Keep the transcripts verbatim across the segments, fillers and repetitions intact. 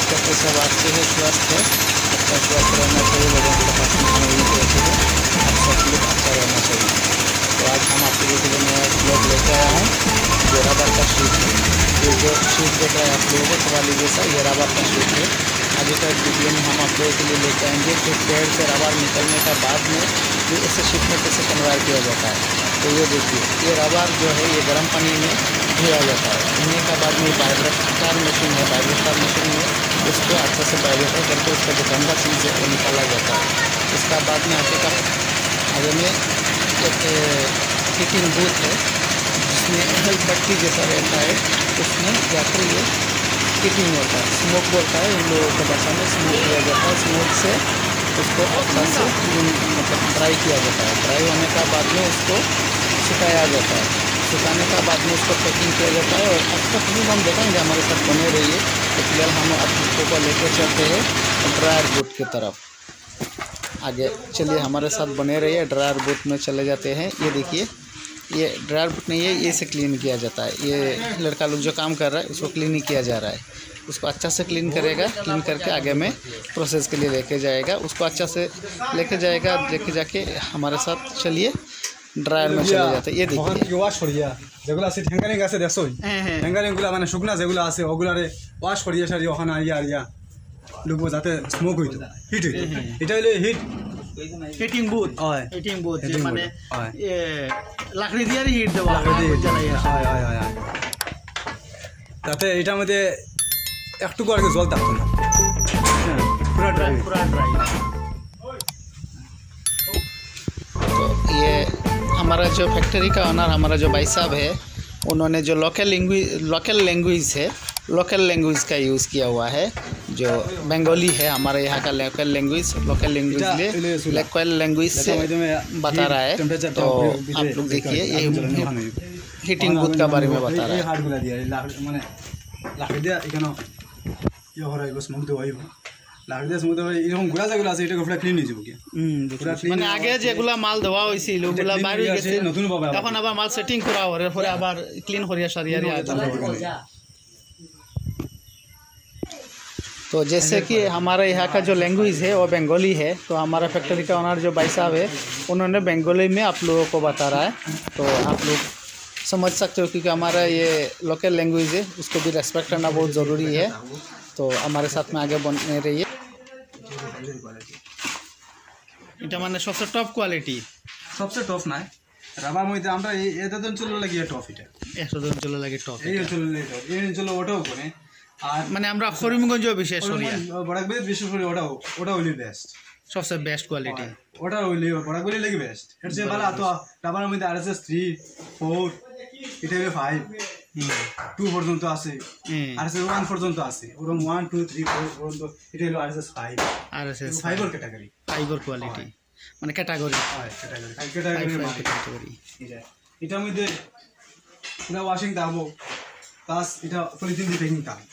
देख सकते सब अच्छे है, स्वस्थ है, अच्छा स्वस्थ रहना चाहिए लोगों के पास में यही कहते हैं, आप सब लोग अच्छा रहना चाहिए। तो आज हम आप लोगों के लिए नया ब्लॉग लेकर आया हूँ जो रबर का शीट है। ये जो शीट देख रहे हैं आप लोगों को वाली जैसा, ये रबर का शीट है। आगे का वीडियो में हम आप लोगों के लिए लेकर आएंगे कि पेड़ से रबर निकलने का बाद में ये ऐसे शीट में कैसे कन्वर्ट किया जाता है। तो ये देखिए, ये रबर जो है ये गर्म पानी में धोया जाता है। धोने का बाद में वाइब्रेटर मशीन है, वाइब्रेटर मशीन में उसको अच्छे से वाइब्रेटर करके उसका जो गंदा चीज़ है वो निकाला जाता है। उसका बाद में आगे का आगे में एक हीटिंग बूथ है जिसमें हेल्थ बत्ती जैसा रहता है, उसमें जाकर ये हीटिंग होता है, स्मोक बोलता है इन लोगों के भाषा में, स्मोक किया जाता है। स्मोक से उसको अच्छा से मतलब ड्राई किया जाता है। ड्राई होने का बाद में उसको सुखाया जाता है। सुखाने का बाद में उसको पैकिंग किया जाता है। और अच्छा फिल्म हम देखेंगे, हमारे साथ बने रहिए। तो फिलहाल हम आप लोगों को लेकर चलते हैं ड्रायर बूथ की तरफ। आगे चलिए हमारे साथ बने रहिए, ड्रायर बूथ में चले जाते हैं। ये देखिए, ये ड्रायर बूथ नहीं है, ये से क्लीन किया जाता है। ये लड़का लोग जो काम कर रहा है उसको क्लीन किया जा रहा है। उसको अच्छा से क्लीन करेगा, क्लीन करके आगे में प्रोसेस के लिए लेके जाएगा। उसको अच्छा से लेके जाएगा, लेके जाके हमारे साथ चलिए ड्रायर में चले जाते हैं। ये देखिए ওয়াশ করিয়া যেগুলো আছে ঠ্যাঙ্গারিং আছে দেখছো, ঠ্যাঙ্গারিংগুলো মানে শুকনা যেগুলো আছে ওগুলারে ওয়াশ করিয়া সারি ওখানে আইয়া আইয়া লুকবো যাতে স্মোক হইতো, হিট হইতো। এটা হলো হিট হিটিং বুথ। হয় হিটিং বুথ যে Heating মানে booth, হয়। এ লাকড়ি দিয়ে হিট দেওয়া লাকড়ি দিয়ে জ্বালাই আসে। হয় হয় হয় হয়। তাতে এটার মধ্যে একটুকু আর কি জল থাকতো না, পুরো ড্রাই। पूरा ड्राई। तो ये हमारा जो फैक्ट्री का ओनर हमारा जो भाई साहब है, उन्होंने जो लोकल लैंग्वेज लोकल लैंग्वेज है लोकल लैंग्वेज का यूज़ किया हुआ है। जो बंगाली है हमारे यहाँ का लोकल लैंग्वेज लोकल लैंग्वेज ले लोकल लैंग्वेज से बता रहा है। तो आप लोग देखिए, ये हीटिंग बूथ का बारे में बता रहा है। হাড়গুলা দিয়ে মানে লাকড়ি দিয়ে এখানে ইয়ে করা হইব, স্মোক দেওয়া হইব। লাকড়ি দিয়ে স্মোক দেওয়া এরকম গুঁড়া যেগুলো আছে এটা পুরো ক্লিন হয়ে যাবো কি পুরো ক্লিন। মানে আগে যেগুলা মাল দেওয়া হয়েছিল ওগুলা বাইরে গেছে, নতুন পাবে এখন আবার মাল সেটিং করা হরে পরে আবার ক্লিন করিয়া সারিয়া দিয়া। तो जैसे कि हमारे यहाँ का जो लैंग्वेज है वो बंगाली है। तो हमारा फैक्ट्री का ओनर जो भाई साहब है उन्होंने बंगाली में आप लोगों को बता रहा है। तो आप लोग समझ सकते हो क्योंकि हमारा ये लोकल लैंग्वेज है, उसको भी रेस्पेक्ट करना बहुत ज़रूरी है। तो हमारे साथ में आगे बने रहिए। এটা মানে সবচেয়ে টপ কোয়ালিটি, সবচেয়ে টপ নাই রাবার মধ্যে আমরা এই এটা তো চলে লাগিয়ে টপ। এটা একশো জন চলে লাগে টপ। এই চলে লাগে টপ, এই চলে ওটাও করে। আর মানে আমরা করিমগঞ্জ বিশেষ করিয়া বড়াকবি বিশেষ করে ওটাও ওটা হইলি বেস্ট, সবচেয়ে বেস্ট কোয়ালিটি ওটা হইলি বড়াকবি লাগি বেস্ট। এর চেয়ে ভালো তো রাবারের মধ্যে R S S three four এটা ফাইভ টু পর্যন্ত আছে, আর এস এস ওয়ান পর্যন্ত আছে। ওরকম ওয়ান টু থ্রি ফোর পর্যন্ত এটা হলো R S S five. R S S ফাইভের ক্যাটাগরি, ফাইভর কোয়ালিটি মানে ক্যাটাগরি হয় ক্যাটাগরি ক্যাটাগরি ক্যাটাগরি। এটা এটার মধ্যে পুরো ওয়াশিং থাকবো, প্লাস এটা পলিথিন দিয়ে প্যাকিং থাকবে।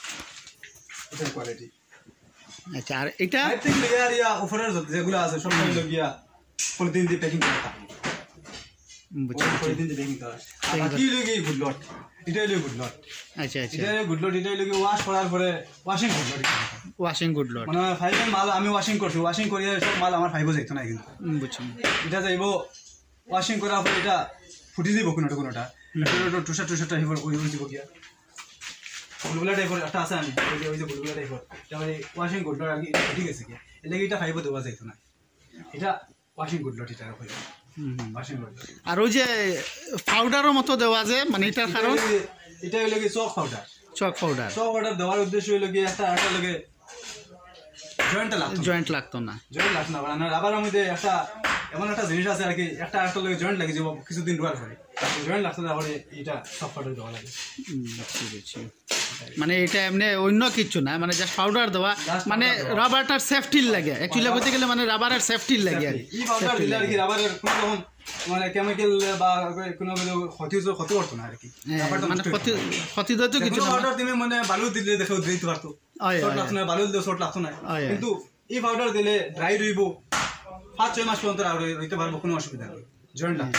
এটা কোয়ালিটি। আচ্ছা, আর এটা আই থিং লেয়ার ইয়া উপরের যেগুলো আছে সব মিলে গিয়া পলিথিন দিয়ে প্যাকিং করা থাকে। বুঝছি, পলিথিন দিয়ে প্যাকিং করা। আর কি লাগি গুড লট, এটা হলো গুড লট। আচ্ছা আচ্ছা, এটা হলো গুড লট, এটা হলো ওয়াশ করার পরে washing good lot. Washing good lot মানে ফাইভের মাল আমি ওয়াশিং করছি, ওয়াশিং করিয়ে সব মাল আমার ফাইভও যাইতো না কিন্তু। বুঝছি, এটা যাইব ওয়াশিং করার পরে এটা ফুটি দিব কোনোটা কোনোটা, এটা টুসা টুসাটা হিবর ওই ওই দিব গিয়া বুলবুলা টাইপের একটা আছে আমি ওই ওই যে বুলবুলা টাইপের তাহলে ওয়াশিং গুড লট আর কি ঠিক আছে কি এর লাগি এটা ফাইভও দেওয়া যাইতো না। এটা ওয়াশিং গুড লট এটা কইলো ওয়াশিং গুড লট। আর ওই যে পাউডারের মতো দেওয়া যে মানে এটার কারণ এটা হইলো কি chalk powder. Chalk powder chalk powder দেওয়ার উদ্দেশ্য হইলো কি একটা একটা লাগে জয়েন্ট লাগতো, জয়েন্ট লাগতো না, জয়েন্ট লাগতো না। মানে রাবারের মধ্যে একটা এমন একটা জিনিস আছে আর কি একটা একটা লাগে জয়েন্ট লাগে যে কিছুদিন রোয়ার পরে জয়েন্ট লাগতো না, পরে এটা চক পাউডার দেওয়া লাগে। বুঝছি বুঝছি, মানে এটা এমনি অন্য কিছু না, মানে জাস্ট পাউডার দেওয়া মানে রাবারটার সেফটির লাগে। অ্যাকচুয়ালি বলতে গেলে মানে রাবারের সেফটির লাগে আর এই পাউডার দিলে আর কি রাবারের কোনো রকম মানে কেমিক্যাল বা কোনো ক্ষতি ক্ষতি করতো না আর কি। মানে ক্ষতি ক্ষতি তো কিছু না। পাউডার দিলে মানে বালু দিলে দেখো দিতে পারতো, শর্ট লাগতো না, বালু দিলে শর্ট লাগতো না। কিন্তু এই পাউডার দিলে ড্রাই রইব পাঁচ ছয় মাস পর্যন্ত রইতে পারবো, কোনো অসুবিধা নেই, জয়েন্ট লাগতো।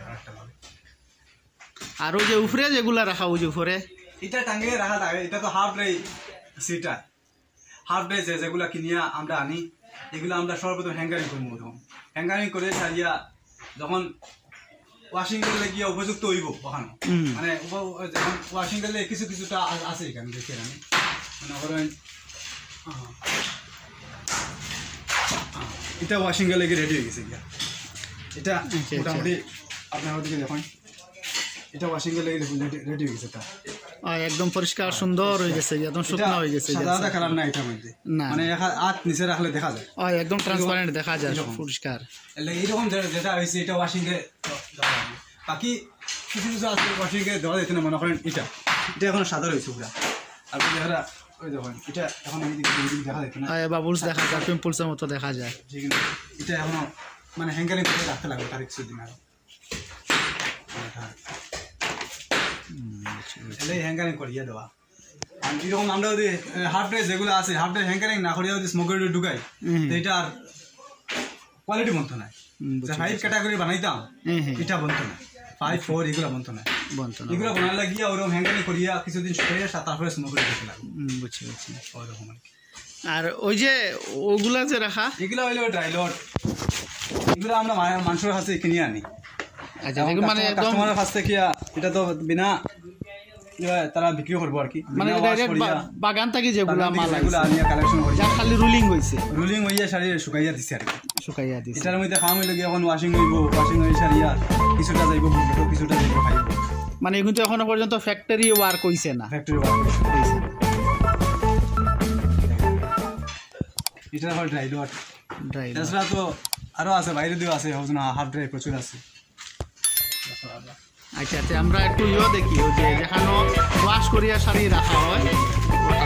আর ওই যে উপরে যেগুলা রাখা ওই যে উপরে এটা টাঙ্গিয়ে রাখা থাকে, এটা তো হাফ রে সিটা হাফ ড্রাই যে যেগুলা কিনিয়া আমরা আনি এগুলো আমরা সর্বপ্রথম হ্যাঙ্গারিং করবো তখন হ্যাঙ্গারিং করে সারিয়া যখন ওয়াশিং করলে গিয়ে উপযুক্ত হইব ওখানে মানে যখন ওয়াশিং করলে কিছু কিছুটা আছে এখানে দেখি আমি মনে করেন এটা ওয়াশিং করলে গিয়ে রেডি হয়ে গেছে গিয়া এটা মোটামুটি আপনার ওদিকে দেখুন এটা ওয়াশিং করলে রেডি হয়ে গেছে এটা একদম পরিষ্কার সুন্দর হয়ে গেছে একদম শুকনো হয়ে গেছে সাদা কালার না এটার মধ্যে মানে হাত নিচে রাখলে দেখা যায় একদম ট্রান্সপারেন্ট দেখা যায় পরিষ্কার এইরকম যেটা হয়েছে এটা ওয়াশিং এ বাকি কিছু কিছু আছে ওয়াশিং এ দেওয়া যেত না মনে করেন এটা এটা এখন সাদা রয়েছে পুরা আর দেখা ওই দেখুন এটা এখন দেখা যেত না বাবুলস দেখা যায় পিম্পলসের মতো দেখা যায় এটা এখনো মানে হ্যাঙ্গারিং করে রাখতে লাগবে তার কিছুদিন আরো হ্যাঙ্গারিং করিয়ে দেওয়া এরকম আমরা যদি হাফ ড্রেস যেগুলো আছে হাফ ড্রেস হ্যাঙ্গারিং না করিয়া যদি স্মোকের ঢুকাই এটা আর কোয়ালিটি বনতো না ফাইভ ক্যাটাগরি বানাইতাম এটা বনতো না ফাইভ ফোর এগুলো বনতো না এগুলো বানালে গিয়া ওরকম হ্যাঙ্গারিং করিয়া কিছুদিন শুকাইয়া তারপরে স্মোকের ঢুকে লাগবে বুঝছি বুঝছি ওরকম আর কি আর ওই যে ওগুলা যে রাখা এগুলো হইলো ড্রাইলট এগুলো আমরা মানুষের কাছে কিনে আনি মানে কাস্টমারের কাছ থেকে এটা তো বিনা তারা বিক্রি করবো আর কি মানে বাগান থেকে যেগুলো মাল এগুলো আনিয়া কালেকশন করি যা খালি রুলিং হইছে রুলিং হইয়া শাড়ি শুকাইয়া দিছে আর কি শুকাইয়া দিছে এটার মধ্যে খাওয়া হইলে এখন ওয়াশিং হইব ওয়াশিং হয়ে শাড়িয়া কিছুটা যাইব কিছুটা যাইব খাইব মানে কিন্তু এখনো পর্যন্ত ফ্যাক্টরি ওয়ার্ক হইছে না ফ্যাক্টরি ওয়ার্ক হইছে এটা হল ড্রাই ডট ড্রাই এছাড়া তো আরো আছে বাইরে দিও আছে না হাফ ড্রাই প্রচুর আছে আচ্ছা আচ্ছা আমরা একটু ইয়ে দেখি ওই যে যেখানে ওয়াশ করিয়া শাড়ি রাখা হয়